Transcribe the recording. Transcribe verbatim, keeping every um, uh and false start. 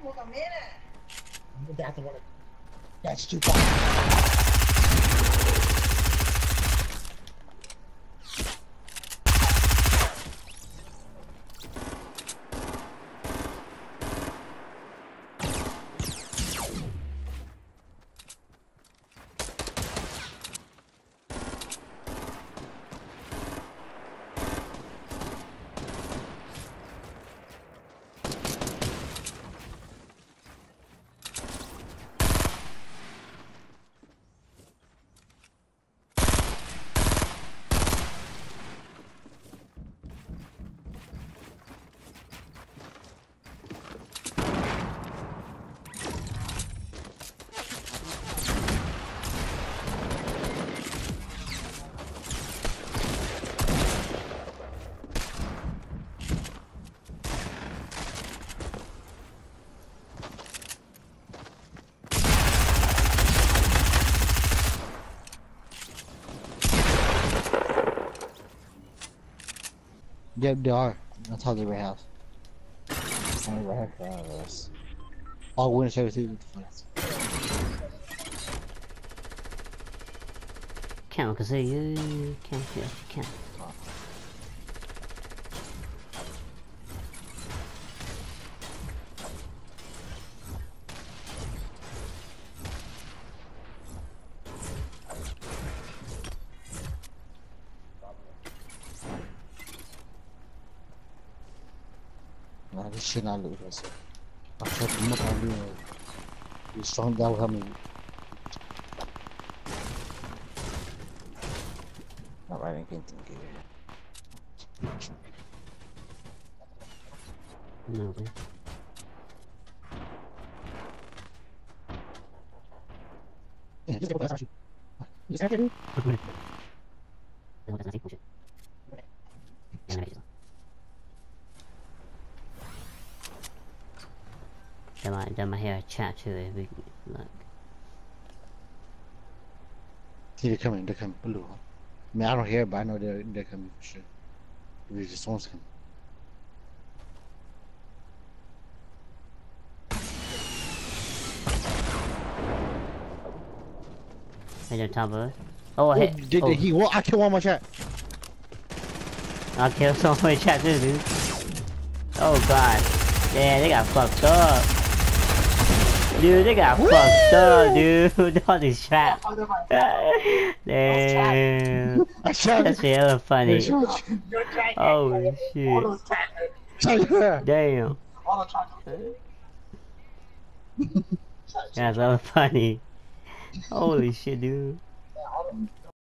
That's too far. Yep, they are. That's how they red house. I'm right here for all of us. All winter services with the flags. Can't because you can't feel can't. Nah, this shit not look us. I thought the muck on doing you strong down with me. Not right, I can't think of it. No. Yeah, just go back. Just have to do. They might, they might hear a chat too if we look. See, they're coming, they're coming. Blue. I mean, I don't hear it, but I know they're, they're coming for sure. We just want them. Right on top of us. Oh, I hit. Did, oh. did he? Well, I killed one more chat. I killed someone in chat too, dude. Oh god. Yeah, they got fucked up. Dude, they got Woo! fucked up, dude. All these traps. Damn. That's hella funny. Oh shit. Damn. That's hella funny. Holy shit, dude.